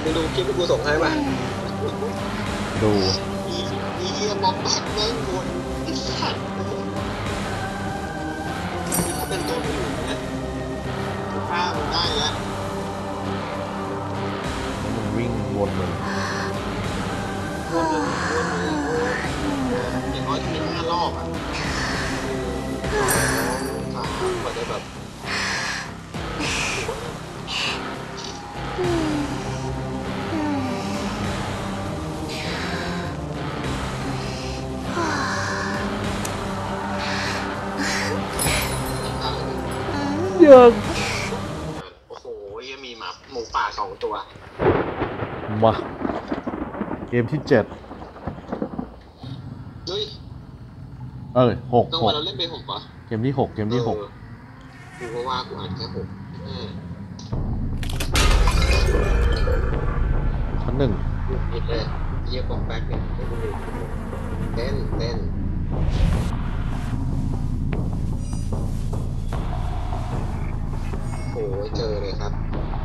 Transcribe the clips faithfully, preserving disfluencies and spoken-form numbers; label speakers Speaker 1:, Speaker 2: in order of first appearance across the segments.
Speaker 1: มึงดูคลิปที่กูส่งให้ป่ะ
Speaker 2: ดู
Speaker 1: อีอีเหี้ยมองแบบแม่งวนไอ้สัตว์นี่เขาเป็นตัวหนูนะกูฆ่ามันได้แล้ว
Speaker 2: มันวิ่งวนเลย
Speaker 1: วนเลยวนเลยอย่างน้อยต้องมีห้ารอบอ่ะสามกว่าจะแบบ
Speaker 2: เยอะ
Speaker 1: โอ้โหยังมีหมาหมูป่าสองตัว
Speaker 2: มาเกมที่เจ็ด
Speaker 1: เฮ้ย
Speaker 2: เออหก
Speaker 1: ต้อง
Speaker 2: ห
Speaker 1: มาก เราเล่นไปหกปะ
Speaker 2: เกมที่หกเกมที่หก
Speaker 1: กูก็ว่ากูอ่านแค่หก
Speaker 2: ชั้นหนึ่ง
Speaker 1: ผิดเลยเยี่ยบอกแบ็คเนี่ยให้กูดูเต้นเต้นโอ้ยเจอเลยครับ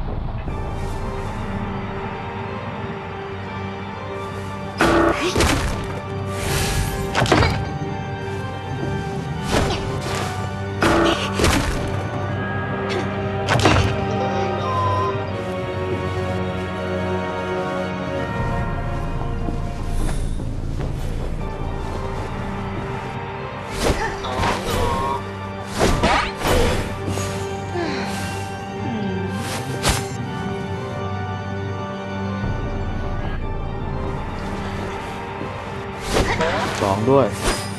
Speaker 2: สองด้วย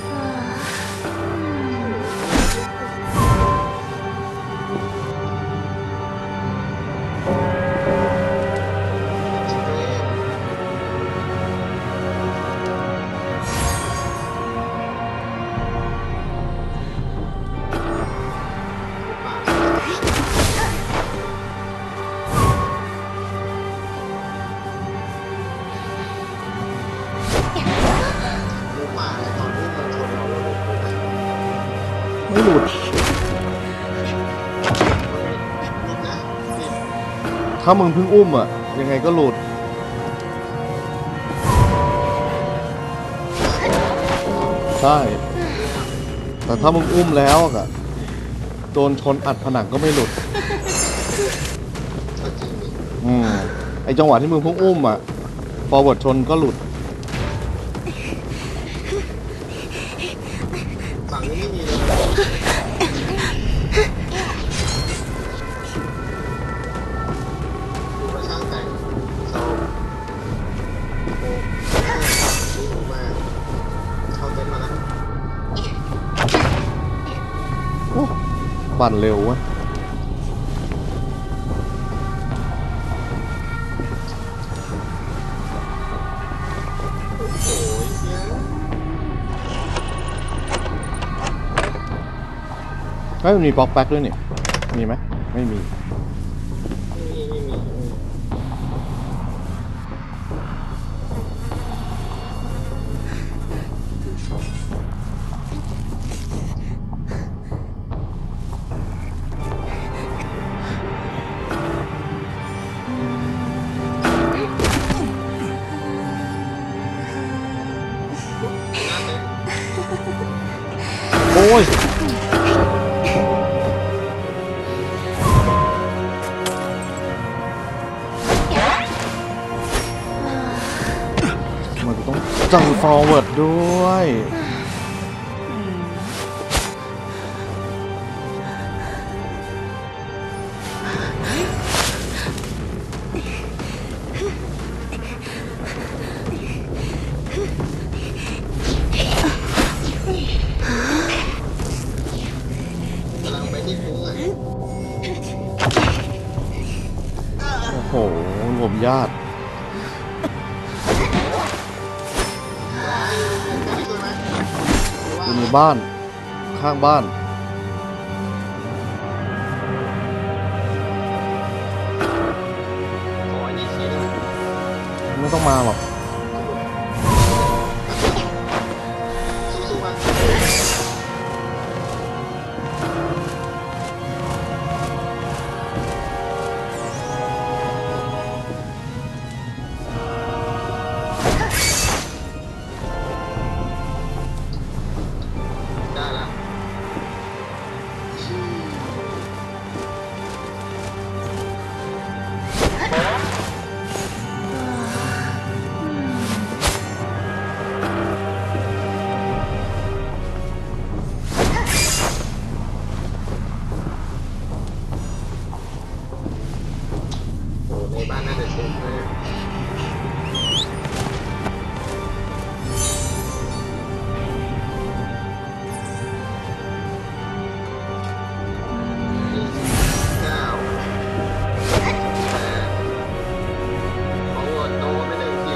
Speaker 2: ไม่หลุดถ้ามึงเพิ่งอุ้มอ่ะยังไงก็หลุดใช่แต่ถ้ามึงอุ้มแล้วอ่ะโดนชนอัดผนังก็ไม่หลุดอืมไอจังหวะที่มึงเพิ่งอุ้มอ่ะฟอร์เวิร์ดชนก็หลุด
Speaker 1: ฝั่งนี้ไม่มีเลยดูกระช่างแต่งโซ่โอ้ดูมาเข้าเต็นท์มาแล้ว
Speaker 2: โอ้ปั่นเร็ววะไม่มีบล็อกแบ็กด้วยนี่มีไหมไม่มีโอ้ยมันต้องจังฟอร์เวิร์ดด้วยโอ้โหรวมญาติอยู่ในบ้านข้างบ้านไม่ต้องมาหรอก
Speaker 1: ในบ้านน่าจะเช็คเลยเก้าแปดขอโหวตโนไปหนึ่งที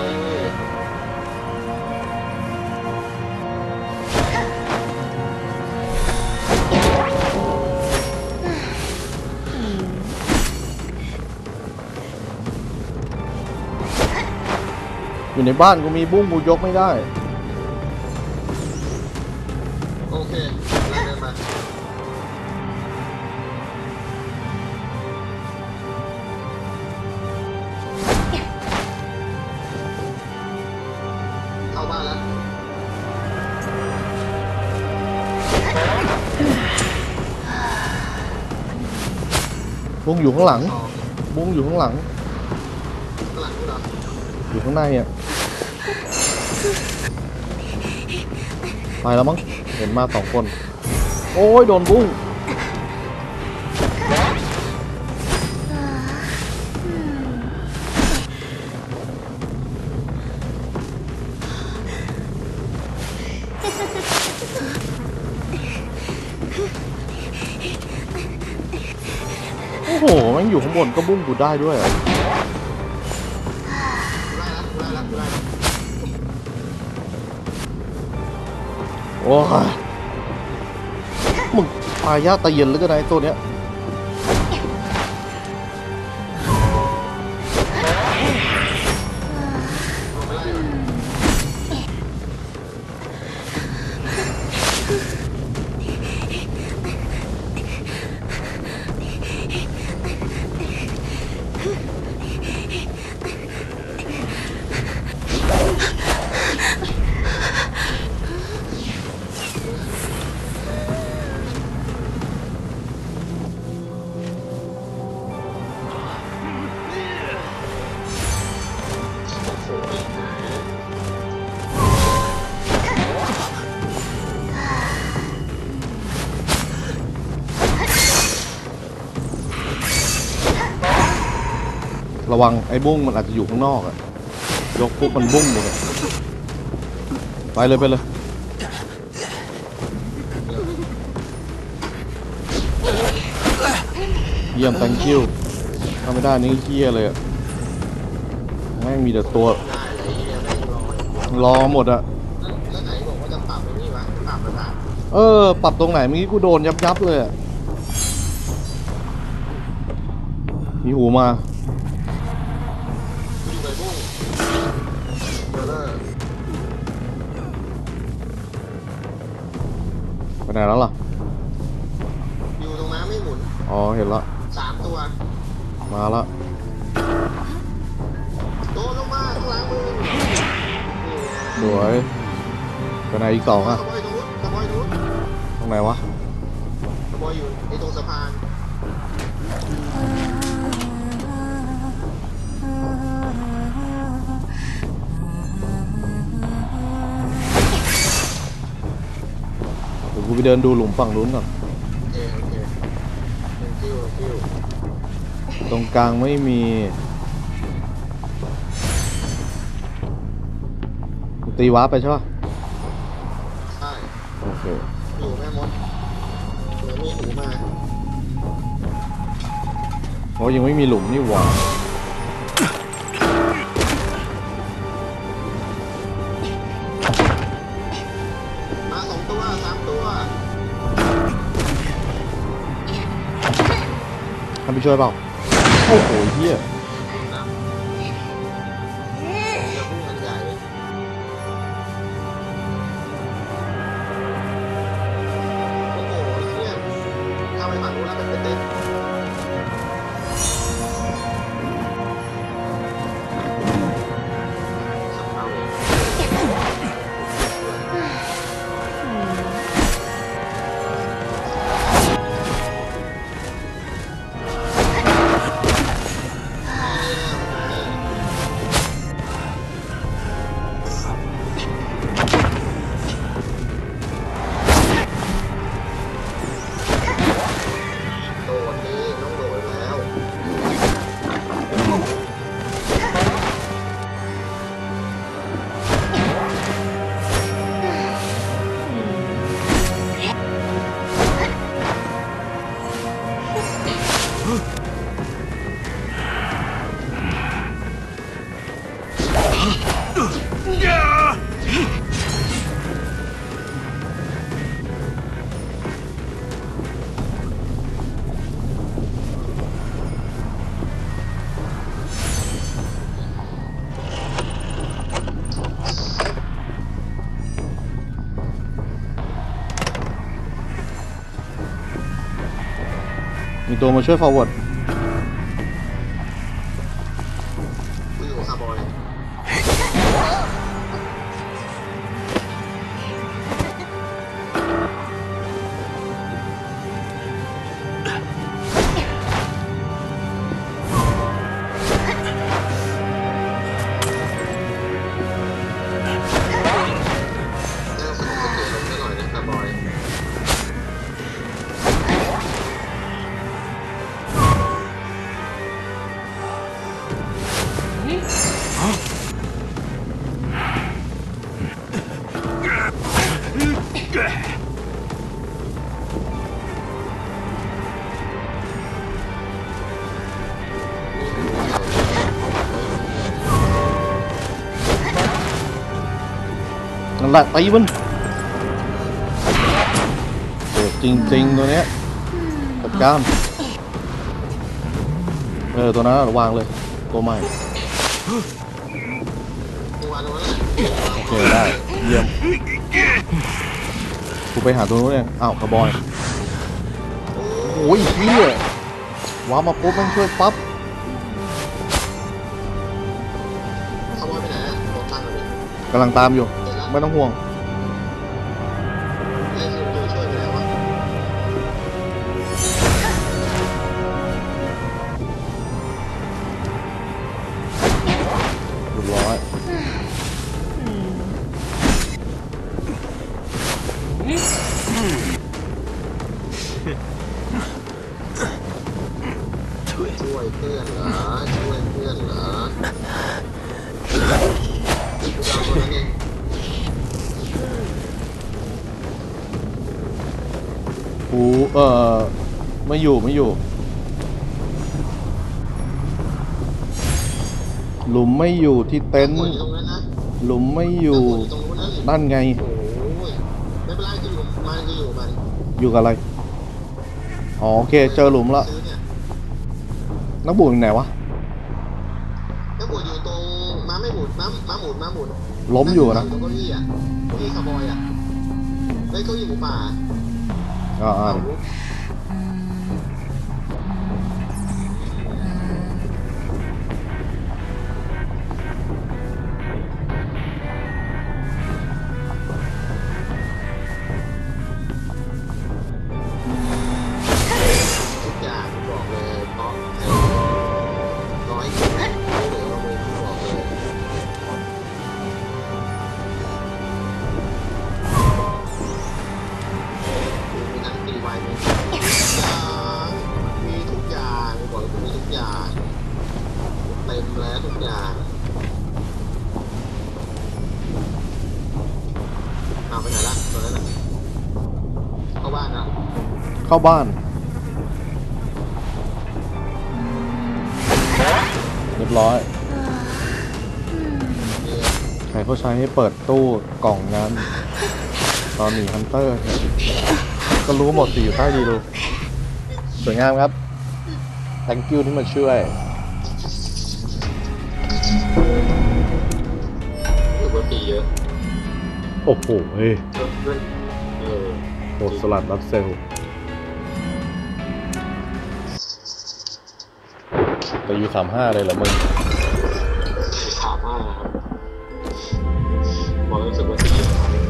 Speaker 2: อยู่ในบ้านกูมีบุ้งกูยกไม่ได้
Speaker 1: โอเคไล่เดินมาเข้าบ้านแล้ว
Speaker 2: บุ้งอยู่ข้างหลัง
Speaker 1: สอง
Speaker 2: บุ้งอยู่ข้างหลัง
Speaker 1: ข้างหลังนี่เหรอ
Speaker 2: อยู่ข้างในอ่ะไปแล้วมั้งเห็นมาสองคน โอ้ยโดนบุ้งโอ้โหแม่งอยู่ข้างบนก็บุ้งกูได้ด้วยอ่ะ
Speaker 1: ไล่แล้วไล่แล้วไล่แล้ว
Speaker 2: โอ้ยมึงปลายาตะเย็นหรือก็ไงตัวเนี้ย
Speaker 1: ออกไปไล่มันโอ้โหไม่หาย
Speaker 2: ระวังไอ้บุ้งมันอาจจะอยู่ข้างนอกอะยกปุ๊บมันบุ้งเลยอะไปเลยไปเลยเยี่ยม thank you ถ้าไม่ได้นี่เฮี้ยเลยอะแม่งมีแต่ตัว
Speaker 1: ได้เลยเฮียแม่งรออยู่
Speaker 2: รอหมดอะ
Speaker 1: แล้วแล้วไหนบอกว่าจะปรับไอ้นี่วะปรับระดับ
Speaker 2: เออปรับตรงไหนเมื่อกี้กูโดนยับยับเลยอะมีหูมา
Speaker 1: อยู่ในบุ้งเบลเลอร์
Speaker 2: ไปไหนแล้วล่ะ
Speaker 1: อยู่ตรงน้ำไม่หมุน
Speaker 2: อ๋อเห็นละ
Speaker 1: สามตัว
Speaker 2: มาละ
Speaker 1: โดนลงมาข้างหลังมือนี่ไง
Speaker 2: สวยไปไหนอีกสองอะ
Speaker 1: ขโมยตรงนู้นขโมยตรงนู้น
Speaker 2: ตรงไหนวะ
Speaker 1: ขโมยอยู่ในตรงสะพาน
Speaker 2: เดี๋ยวกูไปเดินดูหลุมฝั่งนู้นก่อน
Speaker 1: โอเคโอเคเป็นคิวคิว
Speaker 2: ตรงกลางไม่มีกูตีวาร์ปไปใช่ปะ
Speaker 1: ใช่
Speaker 2: โอเค
Speaker 1: อยู่แม่มดเดี๋ยวมีหูมา
Speaker 2: เพราะยังไม่มีหลุมนี่หว่า
Speaker 1: มาสองตัวสามตัว
Speaker 2: ทำไปช่วยเปล่า โอ้โหเฮีย
Speaker 1: นะเดี๋ยวพุ่งมันใหญ่โอ้โหเฮียเข้าไปฝั่งนู้นแล้วเป็นเต็มสับเอาเอง
Speaker 2: มีตัวมาช่วย forward
Speaker 1: กูอยู่กับคาร์บอย
Speaker 2: นั่นแหละตีมันโหดจริงๆตัวเนี้ยจัดการเออตัวนั้นวางเลยตัวใหม่โอเคได้เยี่ยมกูไปหาตัวนู้นเองอ้าวกระบอยโอ้ยเฮียว้ามาปุ๊บแม่งช่วยปั๊บ
Speaker 1: คาร์บอยไปไหนอะรถตั้งเลย
Speaker 2: กำลังตามอยู่ไม่ต้องห่วง
Speaker 1: ไอ้คิวตัวช่วยไปแล้ววะ
Speaker 2: เรียบร้อย
Speaker 1: ช่วยเพื่อนเหรอช่วยเพื่อนเหรอกูเอาตัวนั้นเอง
Speaker 2: กูเออไม่อยู่ไม่อยู่หลุมไม่อยู่ที่เต็นท์
Speaker 1: อยู่ตรงนั้นนะ
Speaker 2: หลุมไม่อยู่
Speaker 1: อยู่ตรงนู้นนะ
Speaker 2: นั่นไง
Speaker 1: โอ้ยไม่เป็นไรจะอยู่มันจะอยู่มัน
Speaker 2: อยู่กับอะไรอ๋อโอเคเจอหลุมละ
Speaker 1: ซื้อเนี่ย
Speaker 2: นักบุญอยู่ไหนวะ
Speaker 1: แล้วบวชอยู่ตรงม้าไม่หมุนม้าม้าหมุนม้าหมุน
Speaker 2: ล้มอยู่นะ
Speaker 1: ตรงเก้าอี้อ่ะเก้าอี้คาร์บอยอ่ะเฮ้ยเก้าอี้หมูป่า
Speaker 2: อ่าอ่า
Speaker 1: เอาลุกทุกอย่างบอกเลยเพราะไอ้น้อยคนไม่เหลือเราเลยบอกเลยมีทั้งตีไวมีทุกอย่างมีทุกอย่างบอกเลยมีทุกอย่างเต็มแล้วทุกอย่างเอาไปไหนละตอนนั้นน่ะเข้าบ้านนะ
Speaker 2: เข้าบ้านเรียบร้อย
Speaker 1: เนี่ย
Speaker 2: ใครเขาใช้ให้เปิดตู้กล่องงานตอนหนีฮันเตอร์เนี่ยก็รู้หมดสิอยู่ใต้ดีดูสวยงามครับ thank you ที่มาช่วย
Speaker 1: หรือว่าปีเยอะ
Speaker 2: โอ้โหเฮ้ย
Speaker 1: เยอะด้วยเออ
Speaker 2: โหดสลัดรัดเซลแต่อยู่สามห้าเลยเหรอมึง
Speaker 1: ถามว่าครับบอกรู้สึกว่าปีเยอะ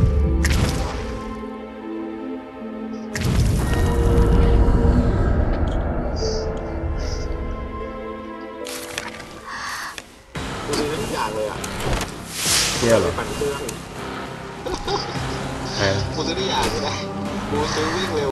Speaker 1: กูซื้อทุกอย่างเลยอ่ะ
Speaker 2: เที่ยเหรอ
Speaker 1: ปั่นเครื่อง
Speaker 2: แพง
Speaker 1: กูซื้อทุกอย่างเลยนะกูซื้อวิ่งเร็ว